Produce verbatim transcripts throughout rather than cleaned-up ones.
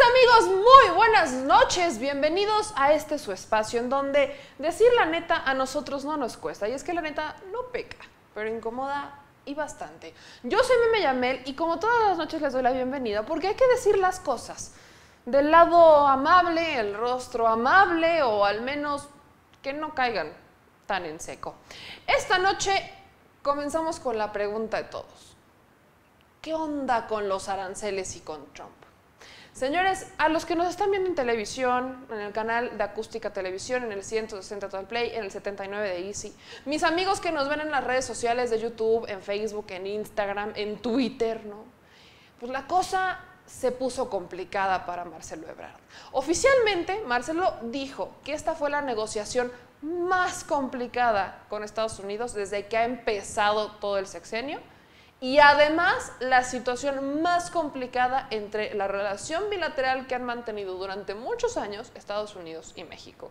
amigos, muy buenas noches, bienvenidos a este su espacio en donde decir la neta a nosotros no nos cuesta, y es que la neta no peca, pero incomoda y bastante. Yo soy Meme Yamel y como todas las noches les doy la bienvenida porque hay que decir las cosas del lado amable, el rostro amable o al menos que no caigan tan en seco. Esta noche comenzamos con la pregunta de todos. ¿Qué onda con los aranceles y con Trump? Señores, a los que nos están viendo en televisión, en el canal de Acústica Televisión, en el ciento sesenta Total Play, en el setenta y nueve de Easy, mis amigos que nos ven en las redes sociales de YouTube, en Facebook, en Instagram, en Twitter, ¿no? Pues la cosa se puso complicada para Marcelo Ebrard. Oficialmente, Marcelo dijo que esta fue la negociación más complicada con Estados Unidos desde que ha empezado todo el sexenio, y además la situación más complicada entre la relación bilateral que han mantenido durante muchos años Estados Unidos y México.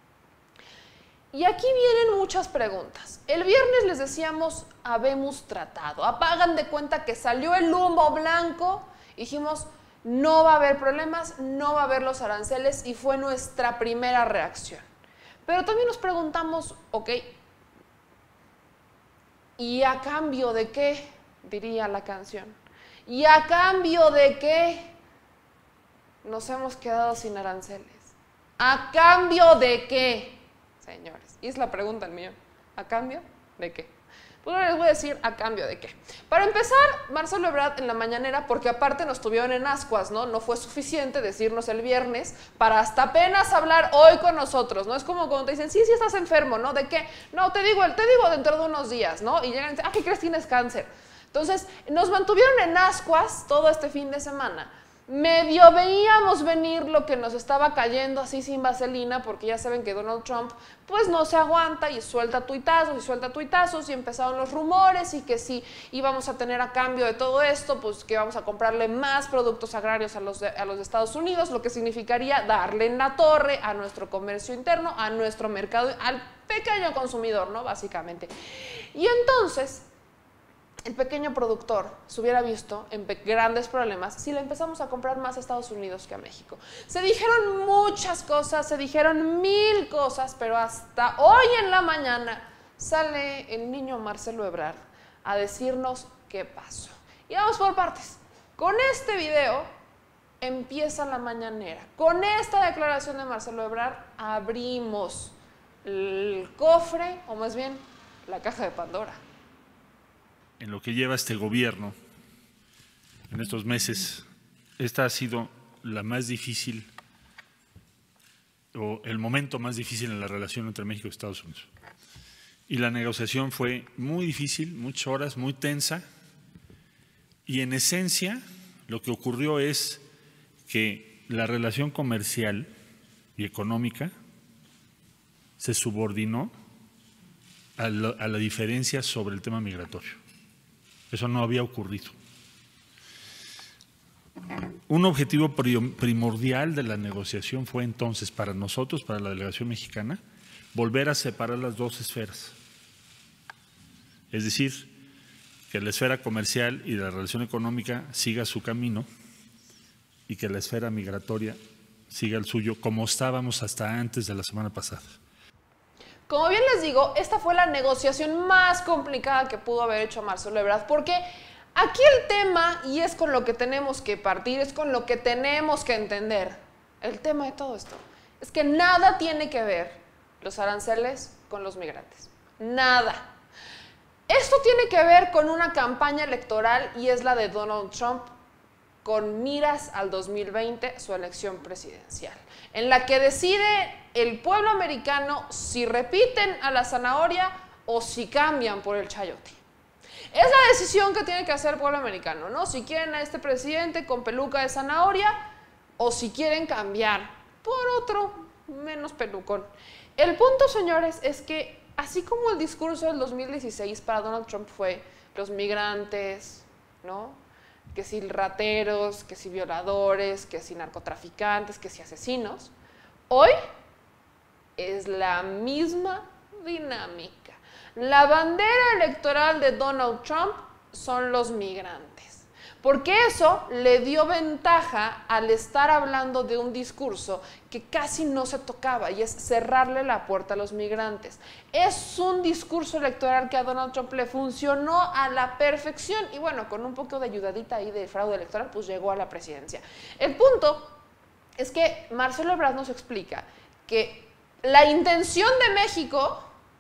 Y aquí vienen muchas preguntas. El viernes les decíamos, habemos tratado, hagan de cuenta que salió el humo blanco, dijimos, no va a haber problemas, no va a haber los aranceles, y fue nuestra primera reacción. Pero también nos preguntamos, ok, ¿y a cambio de qué? Diría la canción. ¿Y a cambio de qué nos hemos quedado sin aranceles? ¿A cambio de qué, señores? Y es la pregunta el mío. ¿A cambio de qué? Pues ahora les voy a decir a cambio de qué. Para empezar, Marcelo Ebrard en la mañanera, porque aparte nos tuvieron en ascuas, ¿no? No fue suficiente decirnos el viernes para hasta apenas hablar hoy con nosotros, ¿no? Es como cuando te dicen, sí, sí estás enfermo, ¿no? ¿De qué? No, te digo, te digo dentro de unos días, ¿no? Y llegan y dicen, ah, ¿qué crees? Tienes cáncer. Entonces, nos mantuvieron en ascuas todo este fin de semana. Medio veíamos venir lo que nos estaba cayendo así sin vaselina, porque ya saben que Donald Trump pues no se aguanta y suelta tuitazos y suelta tuitazos, y empezaron los rumores y que si íbamos a tener a cambio de todo esto, pues que vamos a comprarle más productos agrarios a los de, a los de Estados Unidos, lo que significaría darle en la torre a nuestro comercio interno, a nuestro mercado, al pequeño consumidor, ¿no? Básicamente. Y entonces el pequeño productor se hubiera visto en grandes problemas si le empezamos a comprar más a Estados Unidos que a México. Se dijeron muchas cosas, se dijeron mil cosas, pero hasta hoy en la mañana sale el niño Marcelo Ebrard a decirnos qué pasó. Y vamos por partes. Con este video empieza la mañanera. Con esta declaración de Marcelo Ebrard abrimos el cofre, o más bien la caja de Pandora. En lo que lleva este gobierno, en estos meses, esta ha sido la más difícil o el momento más difícil en la relación entre México y Estados Unidos. Y la negociación fue muy difícil, muchas horas, muy tensa, y en esencia lo que ocurrió es que la relación comercial y económica se subordinó a la, a la diferencia sobre el tema migratorio. Eso no había ocurrido. Un objetivo primordial de la negociación fue entonces para nosotros, para la delegación mexicana, volver a separar las dos esferas. Es decir, que la esfera comercial y la relación económica siga su camino y que la esfera migratoria siga el suyo, como estábamos hasta antes de la semana pasada. Como bien les digo, esta fue la negociación más complicada que pudo haber hecho Marcelo Ebrard, porque aquí el tema, y es con lo que tenemos que partir, es con lo que tenemos que entender, el tema de todo esto, es que nada tiene que ver los aranceles con los migrantes. Nada. Esto tiene que ver con una campaña electoral, y es la de Donald Trump, con miras al dos mil veinte, su elección presidencial, en la que decide el pueblo americano si repiten a la zanahoria o si cambian por el chayote. Es la decisión que tiene que hacer el pueblo americano, ¿no? Si quieren a este presidente con peluca de zanahoria o si quieren cambiar por otro menos pelucón. El punto, señores, es que así como el discurso del dos mil dieciséis para Donald Trump fue los migrantes, ¿no? Que si rateros, que si violadores, que si narcotraficantes, que si asesinos, hoy es la misma dinámica. La bandera electoral de Donald Trump son los migrantes. porque eso le dio ventaja al estar hablando de un discurso que casi no se tocaba, y es cerrarle la puerta a los migrantes. Es un discurso electoral que a Donald Trump le funcionó a la perfección, y bueno, con un poco de ayudadita ahí de fraude electoral, pues llegó a la presidencia. El punto es que Marcelo Ebrard nos explica que la intención de México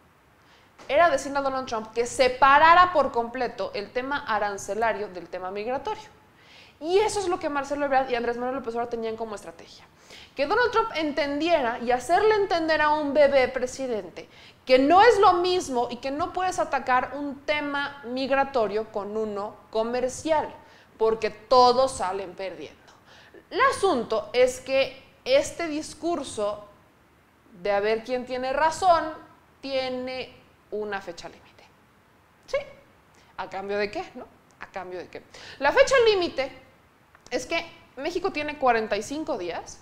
era decirle a Donald Trump que separara por completo el tema arancelario del tema migratorio. Y eso es lo que Marcelo Ebrard y Andrés Manuel López Obrador tenían como estrategia. Que Donald Trump entendiera y hacerle entender a un bebé presidente que no es lo mismo y que no puedes atacar un tema migratorio con uno comercial, porque todos salen perdiendo. El asunto es que este discurso de a ver quién tiene razón tiene una fecha límite. ¿Sí? ¿A cambio de qué? ¿No? ¿A cambio de qué? La fecha límite es que México tiene cuarenta y cinco días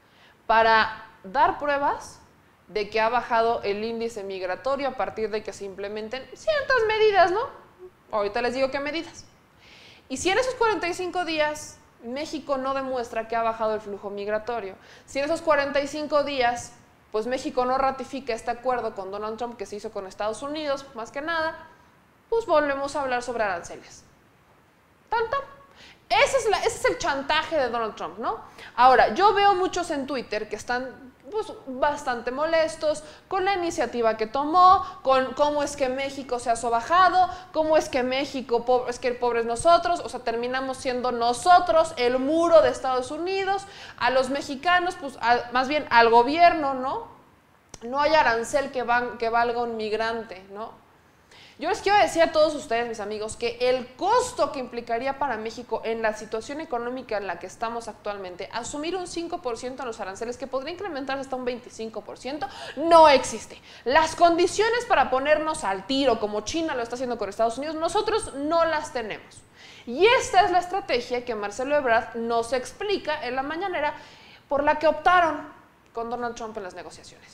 para dar pruebas de que ha bajado el índice migratorio a partir de que se implementen ciertas medidas, ¿no? Ahorita les digo qué medidas. Y si en esos cuarenta y cinco días México no demuestra que ha bajado el flujo migratorio, si en esos cuarenta y cinco días pues México no ratifica este acuerdo con Donald Trump que se hizo con Estados Unidos, más que nada, pues volvemos a hablar sobre aranceles. ¿Tan, tan? Ese es, la, ese es el chantaje de Donald Trump, ¿no? Ahora, yo veo muchos en Twitter que están pues, bastante molestos con la iniciativa que tomó, con cómo es que México se ha sobajado, cómo es que México, es que el pobre es nosotros, o sea, terminamos siendo nosotros el muro de Estados Unidos, a los mexicanos, pues a, más bien al gobierno, ¿no? No hay arancel que, van, que valga un migrante, ¿no? Yo les quiero decir a todos ustedes, mis amigos, que el costo que implicaría para México en la situación económica en la que estamos actualmente, asumir un cinco por ciento en los aranceles, que podría incrementarse hasta un veinticinco por ciento, no existe. Las condiciones para ponernos al tiro, como China lo está haciendo con Estados Unidos, nosotros no las tenemos. Y esta es la estrategia que Marcelo Ebrard nos explica en la mañanera, por la que optaron con Donald Trump en las negociaciones.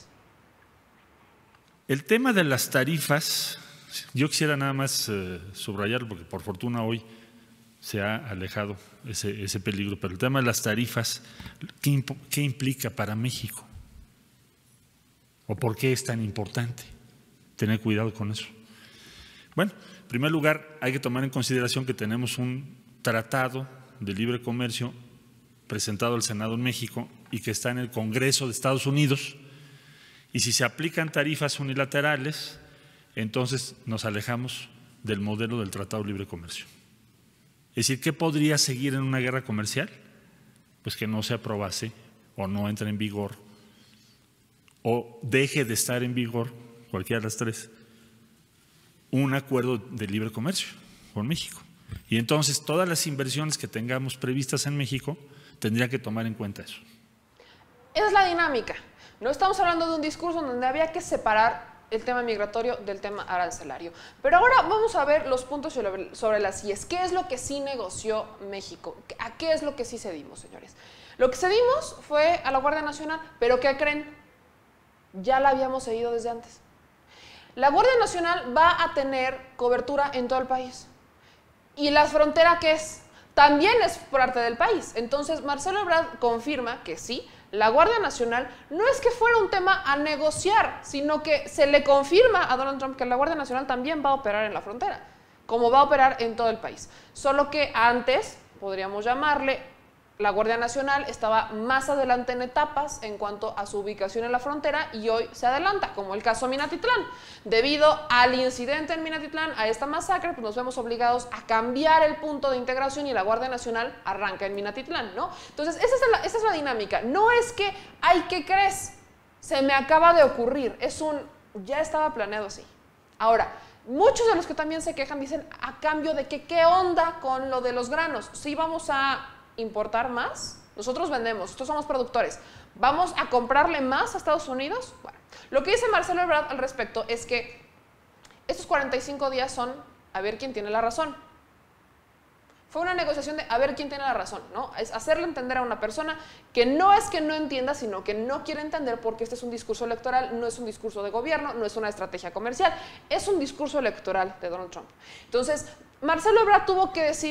El tema de las tarifas, yo quisiera nada más eh, subrayarlo, porque por fortuna hoy se ha alejado ese, ese peligro, pero el tema de las tarifas, ¿qué, ¿qué implica para México? ¿O por qué es tan importante tener cuidado con eso? Bueno, en primer lugar, hay que tomar en consideración que tenemos un tratado de libre comercio presentado al Senado en México y que está en el Congreso de Estados Unidos, y si se aplican tarifas unilaterales, entonces nos alejamos del modelo del Tratado de Libre Comercio. Es decir, ¿qué podría seguir en una guerra comercial? Pues que no se aprobase o no entre en vigor o deje de estar en vigor, cualquiera de las tres, un acuerdo de libre comercio con México. Y entonces todas las inversiones que tengamos previstas en México tendrían que tomar en cuenta eso. Esa es la dinámica. No estamos hablando de un discurso donde había que separar el tema migratorio del tema arancelario. Pero ahora vamos a ver los puntos sobre, sobre las I E S. ¿Qué es lo que sí negoció México? ¿A qué es lo que sí cedimos, señores? Lo que cedimos fue a la Guardia Nacional, pero ¿qué creen? Ya la habíamos cedido desde antes. La Guardia Nacional va a tener cobertura en todo el país. ¿Y la frontera qué es? También es parte del país. Entonces, Marcelo Ebrard confirma que sí, la Guardia Nacional no es que fuera un tema a negociar, sino que se le confirma a Donald Trump que la Guardia Nacional también va a operar en la frontera, como va a operar en todo el país. Solo que antes, podríamos llamarle, la Guardia Nacional estaba más adelante en etapas en cuanto a su ubicación en la frontera y hoy se adelanta, como el caso Minatitlán. Debido al incidente en Minatitlán, a esta masacre, pues nos vemos obligados a cambiar el punto de integración y la Guardia Nacional arranca en Minatitlán, ¿no? Entonces, esa es la, esa es la dinámica. No es que, ay, ¿qué crees? Se me acaba de ocurrir. Es un, ya estaba planeado así. Ahora, muchos de los que también se quejan dicen, ¿a cambio de que qué onda con lo de los granos? Sí vamos a importar más, nosotros vendemos, nosotros somos productores, ¿vamos a comprarle más a Estados Unidos? Bueno, lo que dice Marcelo Ebrard al respecto es que estos cuarenta y cinco días son a ver quién tiene la razón. Fue una negociación de a ver quién tiene la razón, ¿no? Es hacerle entender a una persona que no es que no entienda, sino que no quiere entender porque este es un discurso electoral, no es un discurso de gobierno, no es una estrategia comercial, es un discurso electoral de Donald Trump. Entonces, Marcelo Ebrard tuvo que decidir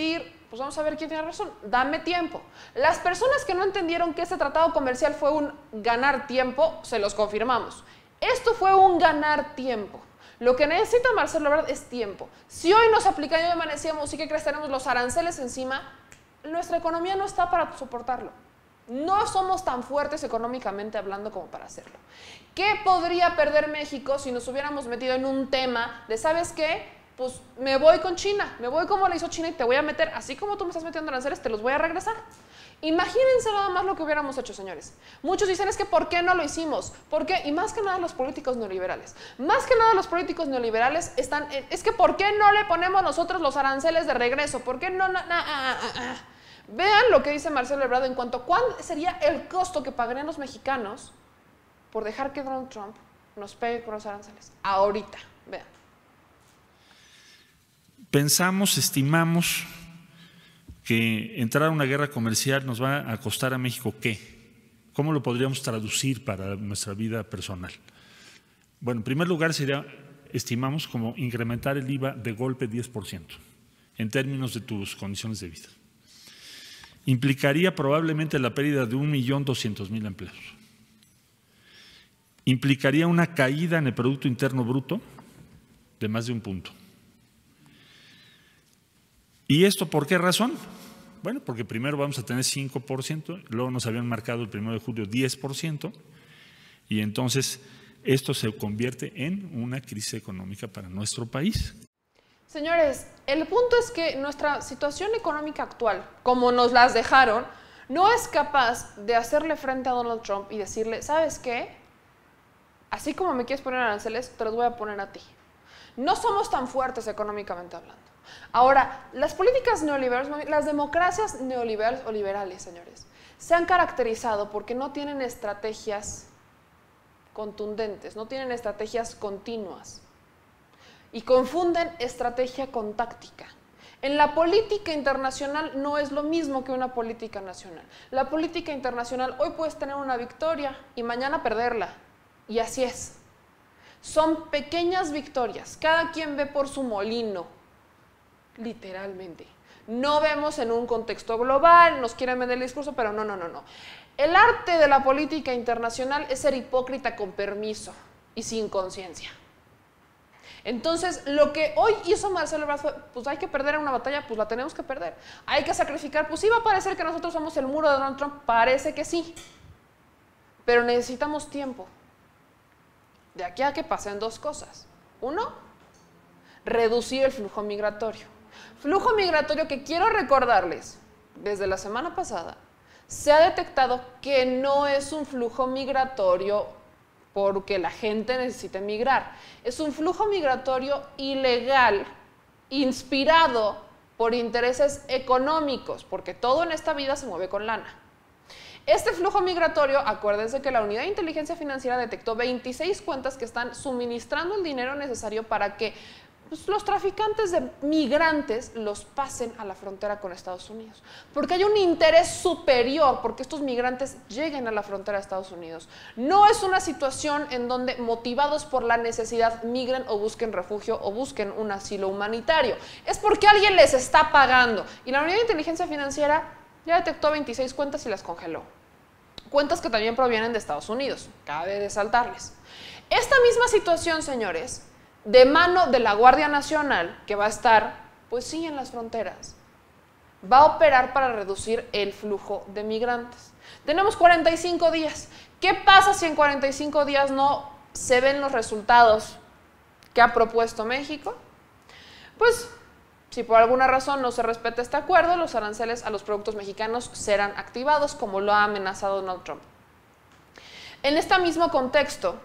pues vamos a ver quién tiene razón. Dame tiempo. Las personas que no entendieron que este tratado comercial fue un ganar tiempo, se los confirmamos. Esto fue un ganar tiempo. Lo que necesita Marcelo Ebrard es tiempo. Si hoy nos aplican y hoy amanecíamos y que crees tenemos los aranceles encima, nuestra economía no está para soportarlo. No somos tan fuertes económicamente hablando como para hacerlo. ¿Qué podría perder México si nos hubiéramos metido en un tema de, ¿sabes qué? Pues me voy con China, me voy como le hizo China y te voy a meter, así como tú me estás metiendo aranceles, te los voy a regresar. Imagínense nada más lo que hubiéramos hecho, señores. Muchos dicen, es que ¿por qué no lo hicimos? ¿Por qué? Y más que nada los políticos neoliberales. Más que nada los políticos neoliberales están, en, es que ¿por qué no le ponemos nosotros los aranceles de regreso? ¿Por qué no? no, no ah, ah, ah. Vean lo que dice Marcelo Ebrard en cuanto a cuál sería el costo que pagarían los mexicanos por dejar que Donald Trump nos pegue con los aranceles. Ahorita, vean. Pensamos, estimamos que entrar a una guerra comercial nos va a costar a México ¿qué? ¿Cómo lo podríamos traducir para nuestra vida personal? Bueno, en primer lugar sería, estimamos, como incrementar el I V A de golpe diez por ciento en términos de tus condiciones de vida. Implicaría probablemente la pérdida de un millón doscientos mil empleos. Implicaría una caída en el Producto Interno Bruto de más de un punto. ¿Y esto por qué razón? Bueno, porque primero vamos a tener cinco por ciento, luego nos habían marcado el primero de julio diez por ciento, y entonces esto se convierte en una crisis económica para nuestro país. Señores, el punto es que nuestra situación económica actual, como nos las dejaron, no es capaz de hacerle frente a Donald Trump y decirle, ¿sabes qué? Así como me quieres poner aranceles, te los voy a poner a ti. No somos tan fuertes económicamente hablando. Ahora, las políticas neoliberales, las democracias neoliberales o liberales, señores, se han caracterizado porque no tienen estrategias contundentes, no tienen estrategias continuas y confunden estrategia con táctica. En la política internacional no es lo mismo que una política nacional. La política internacional, hoy puedes tener una victoria y mañana perderla, y así es. Son pequeñas victorias, cada quien ve por su molino. Literalmente. No vemos en un contexto global, nos quieren vender el discurso, pero no, no, no, no. El arte de la política internacional es ser hipócrita con permiso y sin conciencia. Entonces, lo que hoy hizo Marcelo Ebrard fue, pues hay que perder en una batalla, pues la tenemos que perder. Hay que sacrificar, pues sí va a parecer que nosotros somos el muro de Donald Trump, parece que sí. Pero necesitamos tiempo. De aquí a que pasen dos cosas. Uno, reducir el flujo migratorio. Flujo migratorio que quiero recordarles, desde la semana pasada, se ha detectado que no es un flujo migratorio porque la gente necesite migrar. Es un flujo migratorio ilegal, inspirado por intereses económicos, porque todo en esta vida se mueve con lana. Este flujo migratorio, acuérdense que la Unidad de Inteligencia Financiera detectó veintiséis cuentas que están suministrando el dinero necesario para que pues, los traficantes de migrantes los pasen a la frontera con Estados Unidos. Porque hay un interés superior porque estos migrantes lleguen a la frontera de Estados Unidos. No es una situación en donde motivados por la necesidad migren o busquen refugio o busquen un asilo humanitario. Es porque alguien les está pagando. Y la Unidad de Inteligencia Financiera ya detectó veintiséis cuentas y las congeló. Cuentas que también provienen de Estados Unidos, cabe resaltarles. Esta misma situación, señores, de mano de la Guardia Nacional, que va a estar, pues sí, en las fronteras, va a operar para reducir el flujo de migrantes. Tenemos cuarenta y cinco días. ¿Qué pasa si en cuarenta y cinco días no se ven los resultados que ha propuesto México? Pues, si por alguna razón no se respeta este acuerdo, los aranceles a los productos mexicanos serán activados, como lo ha amenazado Donald Trump. En este mismo contexto,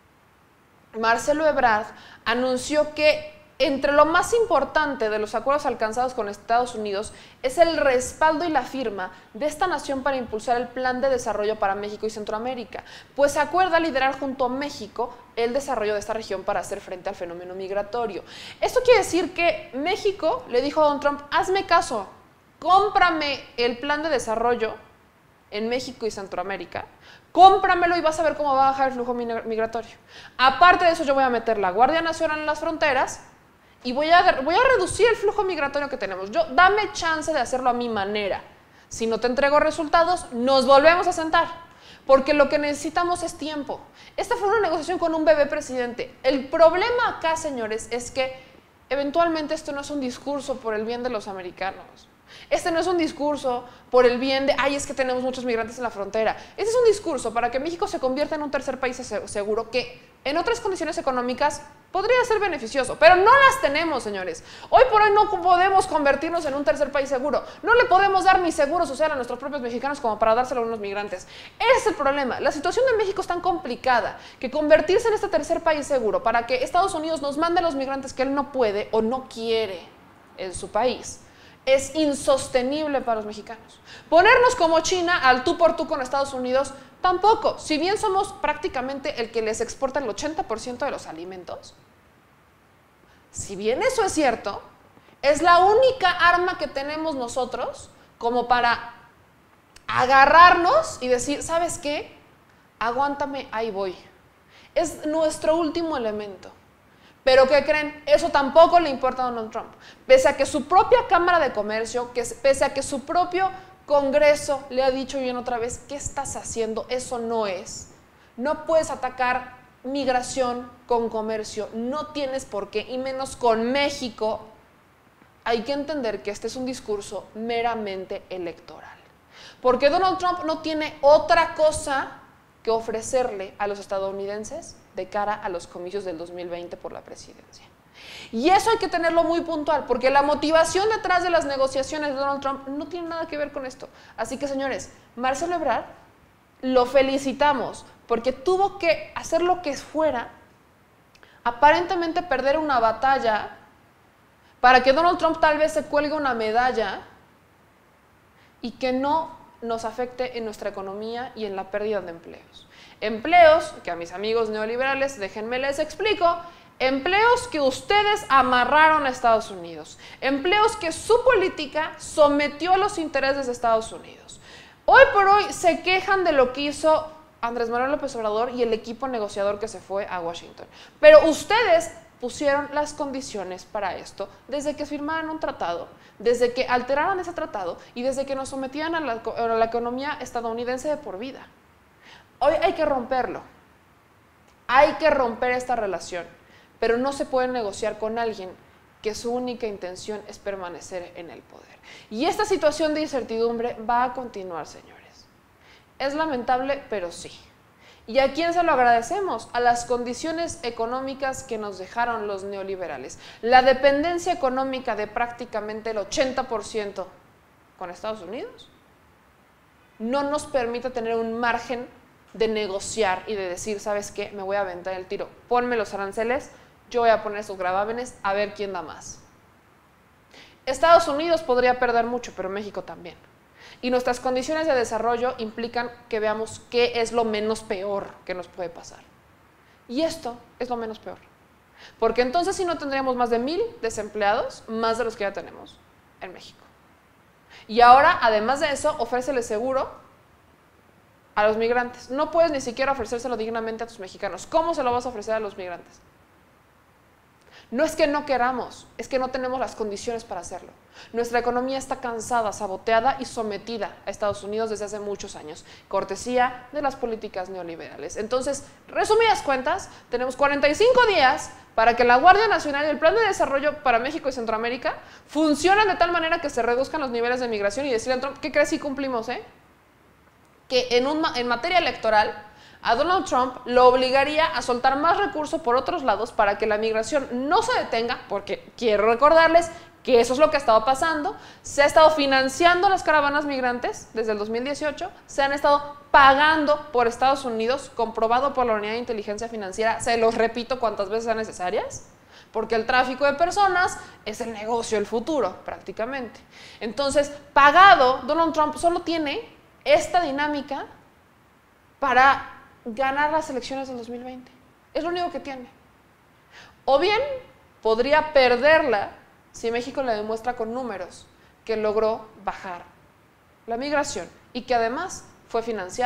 Marcelo Ebrard anunció que entre lo más importante de los acuerdos alcanzados con Estados Unidos es el respaldo y la firma de esta nación para impulsar el Plan de Desarrollo para México y Centroamérica, pues se acuerda liderar junto a México el desarrollo de esta región para hacer frente al fenómeno migratorio. Esto quiere decir que México le dijo a Donald Trump, hazme caso, cómprame el Plan de Desarrollo en México y Centroamérica, cómpramelo y vas a ver cómo va a bajar el flujo migratorio. Aparte de eso, yo voy a meter la Guardia Nacional en las fronteras y voy a, voy a reducir el flujo migratorio que tenemos. Yo, dame chance de hacerlo a mi manera. Si no te entrego resultados, nos volvemos a sentar, porque lo que necesitamos es tiempo. Esta fue una negociación con un bebé presidente. El problema acá, señores, es que eventualmente esto no es un discurso por el bien de los americanos. Este no es un discurso por el bien de, ay, es que tenemos muchos migrantes en la frontera. Este es un discurso para que México se convierta en un tercer país seguro que en otras condiciones económicas podría ser beneficioso, pero no las tenemos, señores. Hoy por hoy no podemos convertirnos en un tercer país seguro. No le podemos dar ni seguro social a nuestros propios mexicanos como para dárselo a unos migrantes. Ese es el problema. La situación de México es tan complicada que convertirse en este tercer país seguro para que Estados Unidos nos mande a los migrantes que él no puede o no quiere en su país es insostenible para los mexicanos. Ponernos como China al tú por tú con Estados Unidos, tampoco. Si bien somos prácticamente el que les exporta el ochenta por ciento de los alimentos, si bien eso es cierto, es la única arma que tenemos nosotros como para agarrarnos y decir, ¿sabes qué? Aguántame, ahí voy. Es nuestro último elemento. Pero ¿qué creen? Eso tampoco le importa a Donald Trump. Pese a que su propia Cámara de Comercio, que, pese a que su propio Congreso le ha dicho bien otra vez, ¿qué estás haciendo? Eso no es. No puedes atacar migración con comercio, no tienes por qué, y menos con México. Hay que entender que este es un discurso meramente electoral. Porque Donald Trump no tiene otra cosa que ofrecerle a los estadounidenses de cara a los comicios del dos mil veinte por la presidencia. Y eso hay que tenerlo muy puntual, porque la motivación detrás de las negociaciones de Donald Trump no tiene nada que ver con esto. Así que, señores, Marcelo Ebrard lo felicitamos, porque tuvo que hacer lo que fuera, aparentemente perder una batalla, para que Donald Trump tal vez se cuelgue una medalla y que no nos afecte en nuestra economía y en la pérdida de empleos. Empleos que a mis amigos neoliberales, déjenme les explico, empleos que ustedes amarraron a Estados Unidos, empleos que su política sometió a los intereses de Estados Unidos. Hoy por hoy se quejan de lo que hizo Andrés Manuel López Obrador y el equipo negociador que se fue a Washington. Pero ustedes pusieron las condiciones para esto desde que firmaron un tratado, desde que alteraron ese tratado y desde que nos sometían a la, a la economía estadounidense de por vida. Hoy hay que romperlo. Hay que romper esta relación, pero no se puede negociar con alguien que su única intención es permanecer en el poder. Y esta situación de incertidumbre va a continuar, señores. Es lamentable, pero sí. ¿Y a quién se lo agradecemos? A las condiciones económicas que nos dejaron los neoliberales. La dependencia económica de prácticamente el ochenta por ciento con Estados Unidos no nos permite tener un margen de negociar y de decir, ¿sabes qué? Me voy a aventar el tiro. Ponme los aranceles, yo voy a poner esos gravámenes, a ver quién da más. Estados Unidos podría perder mucho, pero México también. Y nuestras condiciones de desarrollo implican que veamos qué es lo menos peor que nos puede pasar. Y esto es lo menos peor. Porque entonces sí no tendríamos más de mil desempleados, más de los que ya tenemos en México. Y ahora, además de eso, ofrécele seguro a los migrantes. No puedes ni siquiera ofrecérselo dignamente a tus mexicanos. ¿Cómo se lo vas a ofrecer a los migrantes? No es que no queramos, es que no tenemos las condiciones para hacerlo. Nuestra economía está cansada, saboteada y sometida a Estados Unidos desde hace muchos años, cortesía de las políticas neoliberales. Entonces, resumidas cuentas, tenemos cuarenta y cinco días para que la Guardia Nacional y el Plan de Desarrollo para México y Centroamérica funcionen de tal manera que se reduzcan los niveles de migración y decirle a Trump, ¿qué crees si cumplimos, eh? Que en, un, en materia electoral a Donald Trump lo obligaría a soltar más recursos por otros lados para que la migración no se detenga, porque quiero recordarles que eso es lo que ha estado pasando. Se ha estado financiando las caravanas migrantes desde el dos mil dieciocho, se han estado pagando por Estados Unidos, comprobado por la Unidad de Inteligencia Financiera, se los repito cuantas veces sean necesarias, porque el tráfico de personas es el negocio del futuro, prácticamente. Entonces, pagado, Donald Trump solo tiene esta dinámica para ganar las elecciones del dos mil veinte. Es lo único que tiene. O bien podría perderla si México le demuestra con números que logró bajar la migración y que además fue financiada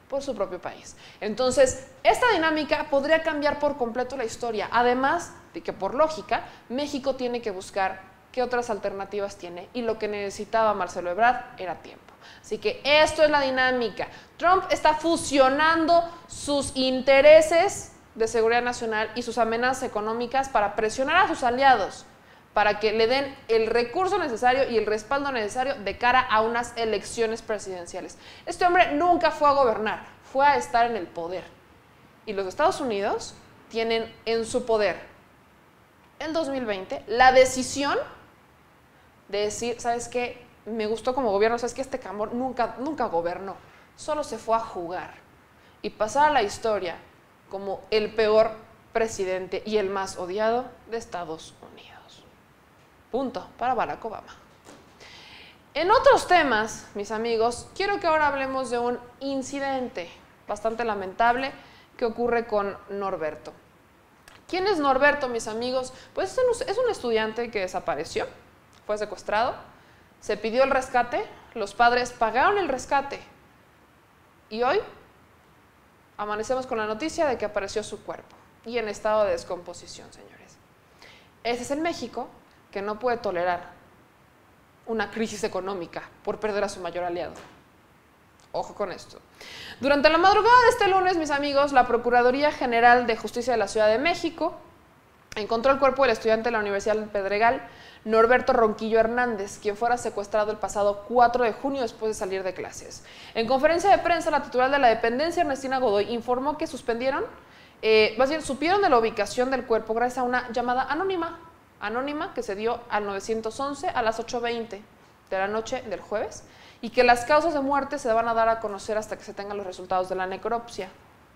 por su propio país. Entonces, esta dinámica podría cambiar por completo la historia, además de que por lógica, México tiene que buscar qué otras alternativas tiene y lo que necesitaba Marcelo Ebrard era tiempo. Así que esto es la dinámica. Trump está fusionando sus intereses de seguridad nacional y sus amenazas económicas para presionar a sus aliados, para que le den el recurso necesario y el respaldo necesario de cara a unas elecciones presidenciales. Este hombre nunca fue a gobernar, fue a estar en el poder. Y los Estados Unidos tienen en su poder el dos mil veinte la decisión de decir, ¿sabes qué? Me gustó como gobierno, ¿sabes qué? Este cabrón nunca, nunca gobernó, solo se fue a jugar y pasar a la historia como el peor presidente y el más odiado de Estados Unidos. Punto para Barack Obama. En otros temas, mis amigos, quiero que ahora hablemos de un incidente bastante lamentable que ocurre con Norberto. ¿Quién es Norberto, mis amigos? Pues es un estudiante que desapareció, fue secuestrado, se pidió el rescate, los padres pagaron el rescate y hoy amanecemos con la noticia de que apareció su cuerpo y en estado de descomposición, señores. Ese es el México que no puede tolerar una crisis económica por perder a su mayor aliado. Ojo con esto. Durante la madrugada de este lunes, mis amigos, la Procuraduría General de Justicia de la Ciudad de México encontró el cuerpo del estudiante de la Universidad del Pedregal, Norberto Ronquillo Hernández, quien fuera secuestrado el pasado cuatro de junio después de salir de clases. En conferencia de prensa, la titular de la dependencia, Ernestina Godoy, informó que suspendieron, eh, más bien supieron de la ubicación del cuerpo gracias a una llamada anónima, anónima que se dio al nueve once a las ocho veinte de la noche del jueves y que las causas de muerte se van a dar a conocer hasta que se tengan los resultados de la necropsia.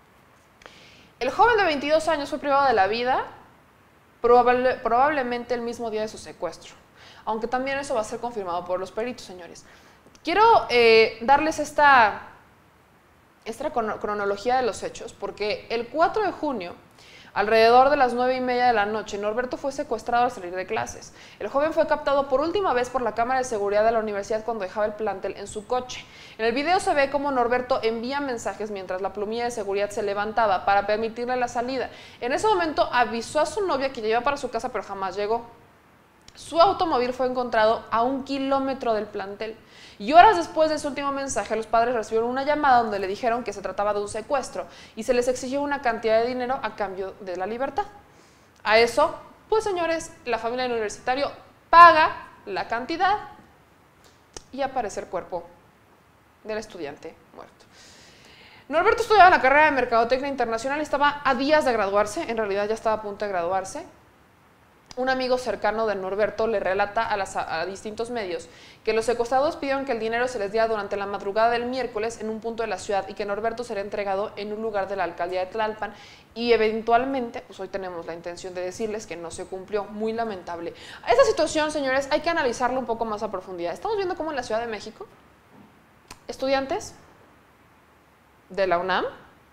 El joven de veintidós años fue privado de la vida probable, probablemente el mismo día de su secuestro, aunque también eso va a ser confirmado por los peritos, señores. Quiero eh, darles esta, esta cronología de los hechos porque el cuatro de junio, alrededor de las nueve y media de la noche, Norberto fue secuestrado al salir de clases. El joven fue captado por última vez por la cámara de seguridad de la universidad cuando dejaba el plantel en su coche. En el video se ve cómo Norberto envía mensajes mientras la plumilla de seguridad se levantaba para permitirle la salida. En ese momento avisó a su novia que ya iba para su casa, pero jamás llegó. Su automóvil fue encontrado a un kilómetro del plantel. Y horas después de su último mensaje, los padres recibieron una llamada donde le dijeron que se trataba de un secuestro y se les exigió una cantidad de dinero a cambio de la libertad. A eso, pues señores, la familia del universitario paga la cantidad y aparece el cuerpo del estudiante muerto. Norberto estudiaba la carrera de Mercadotecnia Internacional y estaba a días de graduarse, en realidad ya estaba a punto de graduarse. Un amigo cercano de Norberto le relata a, las, a distintos medios que los secuestrados pidieron que el dinero se les diera durante la madrugada del miércoles en un punto de la ciudad y que Norberto sería entregado en un lugar de la alcaldía de Tlalpan y eventualmente, pues hoy tenemos la intención de decirles que no se cumplió, muy lamentable. Esta situación, señores, hay que analizarla un poco más a profundidad. Estamos viendo cómo en la Ciudad de México, estudiantes de la UNAM,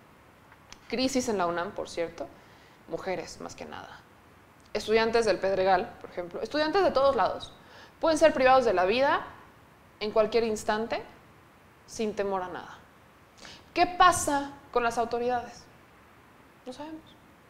crisis en la UNAM, por cierto, mujeres más que nada, estudiantes del Pedregal, por ejemplo, estudiantes de todos lados, pueden ser privados de la vida en cualquier instante sin temor a nada. ¿Qué pasa con las autoridades? No sabemos.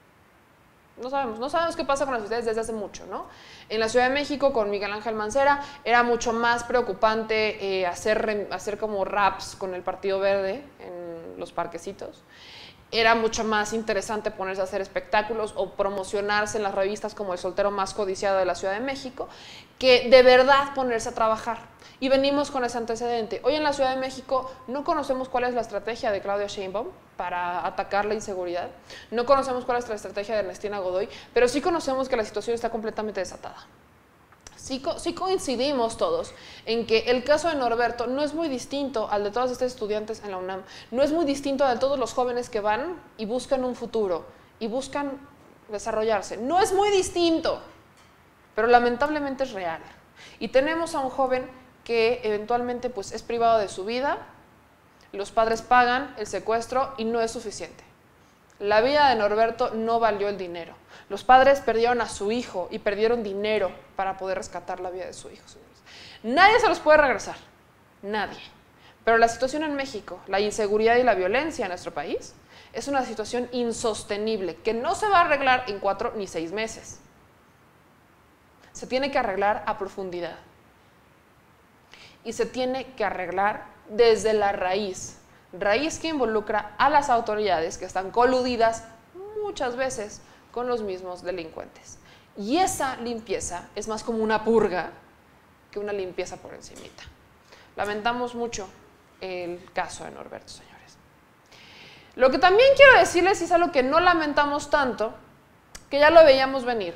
No sabemos, no sabemos qué pasa con las autoridades desde hace mucho, ¿no? En la Ciudad de México, con Miguel Ángel Mancera, era mucho más preocupante eh, hacer, hacer como raps con el Partido Verde en los parquecitos. Era mucho más interesante ponerse a hacer espectáculos o promocionarse en las revistas como El Soltero Más Codiciado de la Ciudad de México, que de verdad ponerse a trabajar. Y venimos con ese antecedente. Hoy en la Ciudad de México no conocemos cuál es la estrategia de Claudia Sheinbaum para atacar la inseguridad, no conocemos cuál es la estrategia de Ernestina Godoy, pero sí conocemos que la situación está completamente desatada. Sí, sí coincidimos todos en que el caso de Norberto no es muy distinto al de todos estos estudiantes en la UNAM, no es muy distinto al de todos los jóvenes que van y buscan un futuro y buscan desarrollarse. No es muy distinto, pero lamentablemente es real. Y tenemos a un joven que eventualmente pues, es privado de su vida, los padres pagan el secuestro y no es suficiente. La vida de Norberto no valió el dinero. Los padres perdieron a su hijo y perdieron dinero para poder rescatar la vida de su hijo, señores. Nadie se los puede regresar, nadie. Pero la situación en México, la inseguridad y la violencia en nuestro país, es una situación insostenible que no se va a arreglar en cuatro ni seis meses. Se tiene que arreglar a profundidad. Y se tiene que arreglar desde la raíz. Raíz que involucra a las autoridades que están coludidas muchas veces con los mismos delincuentes. Y esa limpieza es más como una purga que una limpieza por encimita. Lamentamos mucho el caso de Norberto, señores. Lo que también quiero decirles, y es algo que no lamentamos tanto, que ya lo veíamos venir,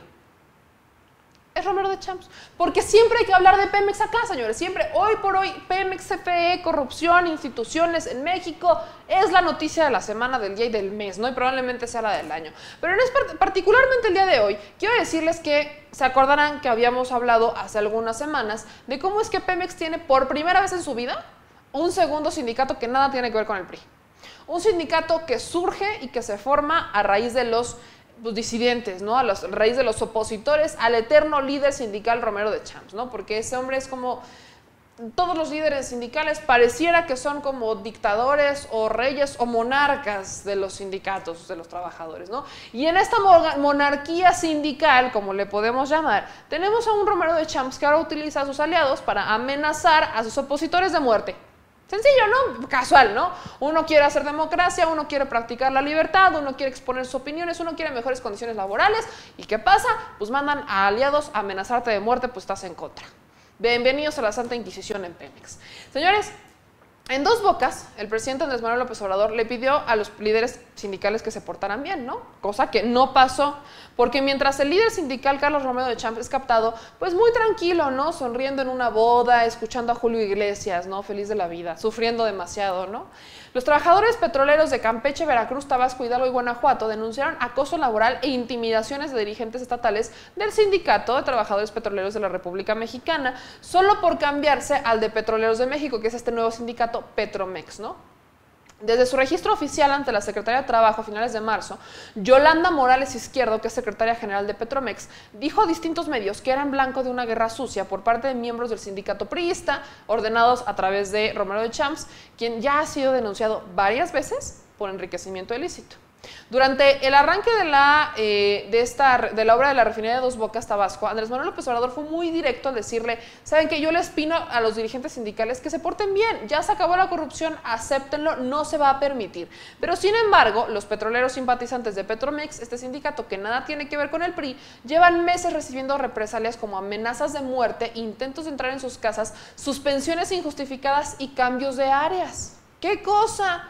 es Romero de Champs. Porque siempre hay que hablar de Pemex acá, señores. Siempre, hoy por hoy, Pemex, C F E, corrupción, instituciones en México, es la noticia de la semana, del día y del mes, ¿no? Y probablemente sea la del año. Pero en es particularmente el día de hoy, quiero decirles que se acordarán que habíamos hablado hace algunas semanas de cómo es que Pemex tiene por primera vez en su vida un segundo sindicato que nada tiene que ver con el P R I. Un sindicato que surge y que se forma a raíz de los Los disidentes, ¿no? A, los, a raíz de los opositores al eterno líder sindical Romero de Champs, ¿no? Porque ese hombre es como, todos los líderes sindicales pareciera que son como dictadores o reyes o monarcas de los sindicatos, de los trabajadores, ¿no? Y en esta monarquía sindical, como le podemos llamar, tenemos a un Romero de Champs que ahora utiliza a sus aliados para amenazar a sus opositores de muerte. Sencillo, ¿no? Casual, ¿no? Uno quiere hacer democracia, uno quiere practicar la libertad, uno quiere exponer sus opiniones, uno quiere mejores condiciones laborales. ¿Y qué pasa? Pues mandan a aliados a amenazarte de muerte, pues estás en contra. Bienvenidos a la Santa Inquisición en Pemex. Señores, en Dos Bocas, el presidente Andrés Manuel López Obrador le pidió a los líderes sindicales que se portaran bien, ¿no? Cosa que no pasó, porque mientras el líder sindical Carlos Romero de Champs es captado, pues muy tranquilo, ¿no? Sonriendo en una boda, escuchando a Julio Iglesias, ¿no? Feliz de la vida, sufriendo demasiado, ¿no? Los trabajadores petroleros de Campeche, Veracruz, Tabasco, Hidalgo y Guanajuato denunciaron acoso laboral e intimidaciones de dirigentes estatales del Sindicato de Trabajadores Petroleros de la República Mexicana, solo por cambiarse al de Petroleros de México, que es este nuevo sindicato Petromex, ¿no? Desde su registro oficial ante la Secretaría de Trabajo a finales de marzo, Yolanda Morales Izquierdo, que es secretaria general de Petromex, dijo a distintos medios que eran blanco de una guerra sucia por parte de miembros del sindicato priista, ordenados a través de Romero de Champs, quien ya ha sido denunciado varias veces por enriquecimiento ilícito. Durante el arranque de la, eh, de, esta, de la obra de la refinería de Dos Bocas, Tabasco, Andrés Manuel López Obrador fue muy directo al decirle, saben que yo les pino a los dirigentes sindicales que se porten bien, ya se acabó la corrupción, acéptenlo, no se va a permitir. Pero sin embargo, los petroleros simpatizantes de Petromex, este sindicato que nada tiene que ver con el P R I, llevan meses recibiendo represalias como amenazas de muerte, intentos de entrar en sus casas, suspensiones injustificadas y cambios de áreas. ¿Qué cosa?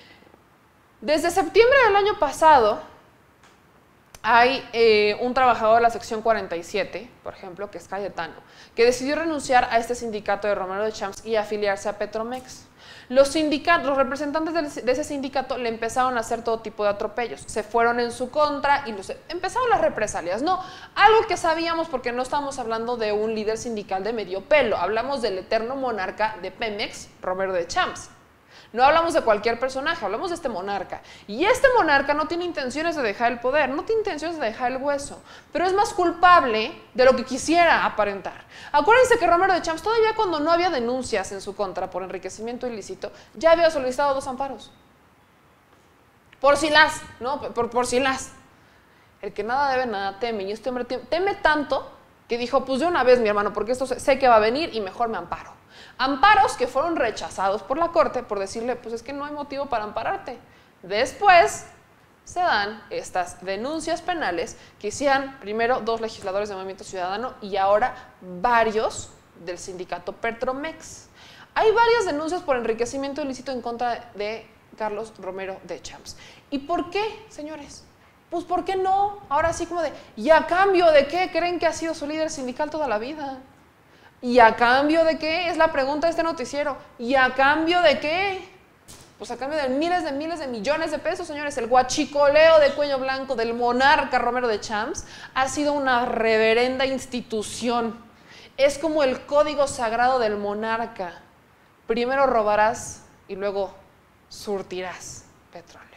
Desde septiembre del año pasado hay eh, un trabajador de la sección cuarenta y siete, por ejemplo, que es Cayetano, que decidió renunciar a este sindicato de Romero de Champs y afiliarse a Petromex. Los sindicatos, los representantes de ese sindicato le empezaron a hacer todo tipo de atropellos, se fueron en su contra y los, empezaron las represalias, ¿no? Algo que sabíamos porque no estamos hablando de un líder sindical de medio pelo, hablamos del eterno monarca de Pemex, Romero de Champs. No hablamos de cualquier personaje, hablamos de este monarca. Y este monarca no tiene intenciones de dejar el poder, no tiene intenciones de dejar el hueso, pero es más culpable de lo que quisiera aparentar. Acuérdense que Romero de Champs, todavía cuando no había denuncias en su contra por enriquecimiento ilícito, ya había solicitado dos amparos. Por si las, ¿no? Por, por si las. El que nada debe, nada teme. Y este hombre teme tanto que dijo, pues de una vez, mi hermano, porque esto sé que va a venir y mejor me amparo. Amparos que fueron rechazados por la Corte por decirle, pues es que no hay motivo para ampararte. Después se dan estas denuncias penales que hicieron primero dos legisladores de Movimiento Ciudadano y ahora varios del sindicato Petromex. Hay varias denuncias por enriquecimiento ilícito en contra de Carlos Romero de Champs. ¿Y por qué, señores? Pues ¿por qué no? Ahora sí como de, ¿y a cambio de qué creen que ha sido su líder sindical toda la vida? ¿Y a cambio de qué? Es la pregunta de este noticiero. ¿Y a cambio de qué? Pues a cambio de miles de miles de millones de pesos, señores. El guachicoleo de cuello blanco del monarca Romero de Champs ha sido una reverenda institución. Es como el código sagrado del monarca. Primero robarás y luego surtirás petróleo.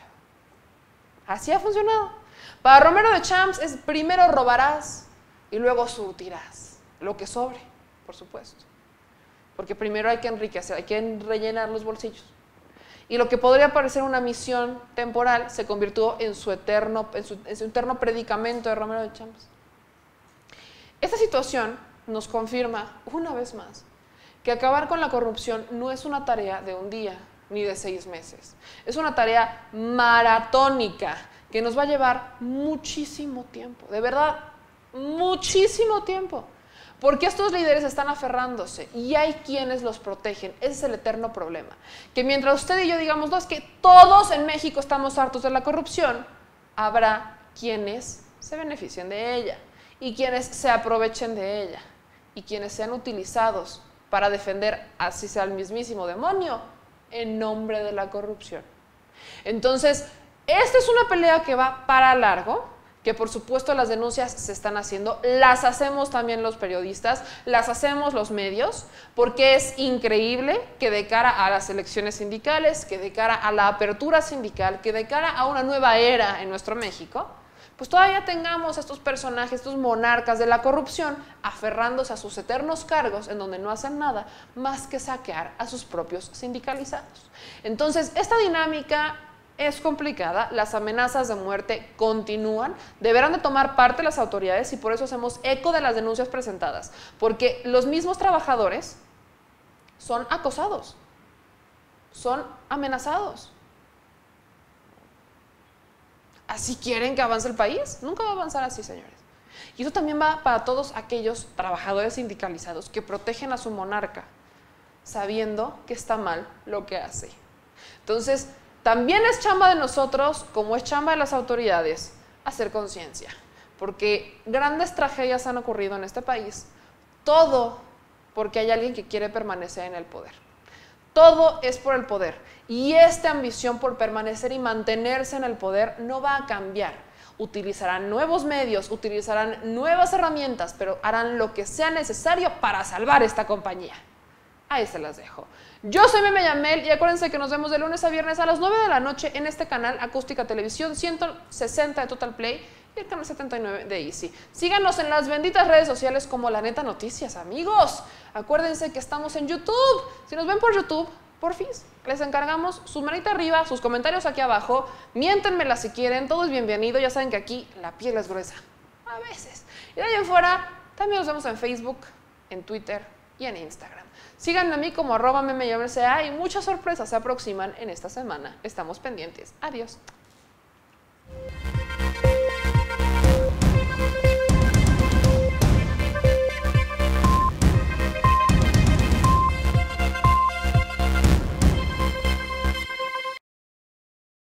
Así ha funcionado. Para Romero de Champs es primero robarás y luego surtirás lo que sobre, por supuesto. porque primero hay que enriquecer, hay que rellenar los bolsillos. Y lo que podría parecer una misión temporal se convirtió en su eterno, en su, en su eterno predicamento de Romero de Champs. Esta situación nos confirma una vez más que acabar con la corrupción no es una tarea de un día ni de seis meses. Es una tarea maratónica que nos va a llevar muchísimo tiempo, de verdad, muchísimo tiempo. Porque estos líderes están aferrándose y hay quienes los protegen. Ese es el eterno problema. Que mientras usted y yo digamos, no, es que todos en México estamos hartos de la corrupción, habrá quienes se beneficien de ella y quienes se aprovechen de ella y quienes sean utilizados para defender, así sea el mismísimo demonio, en nombre de la corrupción. Entonces, esta es una pelea que va para largo, que por supuesto las denuncias se están haciendo, las hacemos también los periodistas, las hacemos los medios, porque es increíble que de cara a las elecciones sindicales, que de cara a la apertura sindical, que de cara a una nueva era en nuestro México, pues todavía tengamos a estos personajes, estos monarcas de la corrupción, aferrándose a sus eternos cargos en donde no hacen nada más que saquear a sus propios sindicalizados. Entonces, esta dinámica es complicada, las amenazas de muerte continúan, deberán de tomar parte las autoridades y por eso hacemos eco de las denuncias presentadas, porque los mismos trabajadores son acosados, son amenazados. ¿Así quieren que avance el país? Nunca va a avanzar así, señores. Y eso también va para todos aquellos trabajadores sindicalizados que protegen a su monarca, sabiendo que está mal lo que hace. Entonces, también es chamba de nosotros, como es chamba de las autoridades, hacer conciencia, porque grandes tragedias han ocurrido en este país, todo porque hay alguien que quiere permanecer en el poder. Todo es por el poder, y esta ambición por permanecer y mantenerse en el poder no va a cambiar. Utilizarán nuevos medios, utilizarán nuevas herramientas, pero harán lo que sea necesario para salvar esta compañía. Ahí se las dejo. Yo soy Meme Yamel y acuérdense que nos vemos de lunes a viernes a las nueve de la noche en este canal Acústica Televisión, ciento sesenta de Total Play y el canal setenta y nueve de Easy. Síganos en las benditas redes sociales como La Neta Noticias, amigos. Acuérdense que estamos en YouTube. Si nos ven por YouTube, porfis, les encargamos su manita arriba, sus comentarios aquí abajo. Miéntenmela si quieren, todo es bienvenido. Ya saben que aquí la piel es gruesa, a veces. Y de ahí en fuera, también nos vemos en Facebook, en Twitter y en Instagram. Síganme a mí como arroba memeyamelsea y muchas sorpresas se aproximan en esta semana. Estamos pendientes. Adiós.